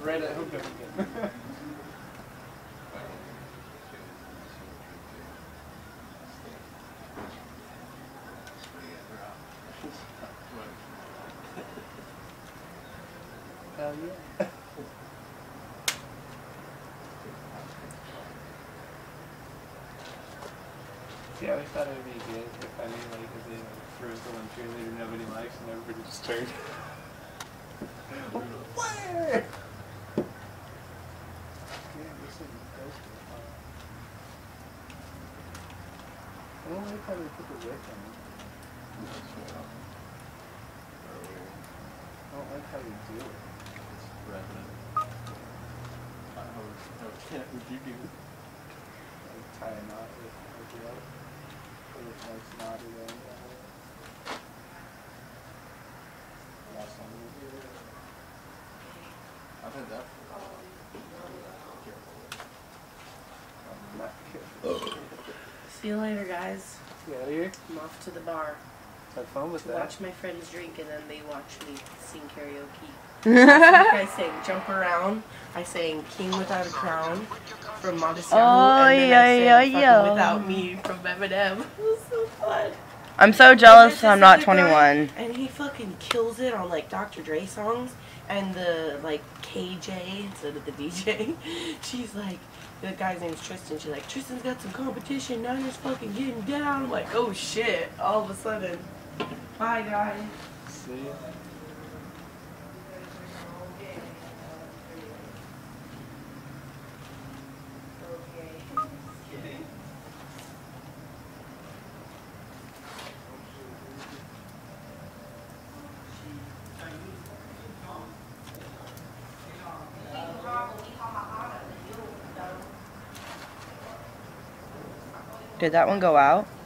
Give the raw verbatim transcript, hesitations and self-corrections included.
right at hooked up again. Hell yeah. See, I always thought it would be good if I mean, like, if they like, threw someone cheerleader nobody likes and everybody just turned. Where? I don't like how they put the wick on it. I don't like how you do it. It's resonant. How, how can't would you do? Like tie a knot with a rope. So it's nice knotted in. Last one we did it. I've had that for a while. I'm not careful. See you later, guys. Get out of here. I'm off to the bar. Have fun with To that. watch my friends drink and then they watch me sing karaoke. Last week I sang Jump Around. I sang King Without a Crown from Modest Yahoo. Oh, and then yeah, I sang yeah, Fucking yeah. Without Me from Eminem. It was so fun. I'm so And jealous there's I'm this not other guy, twenty-one. And he fucking kills it on like Doctor Dre songs. And the like K J instead of the D J. She's like, the guy's name's Tristan. She's like, Tristan's got some competition. Now you're fucking getting down. I'm like, oh shit. All of a sudden. Bye, guys. See ya. Did that one go out?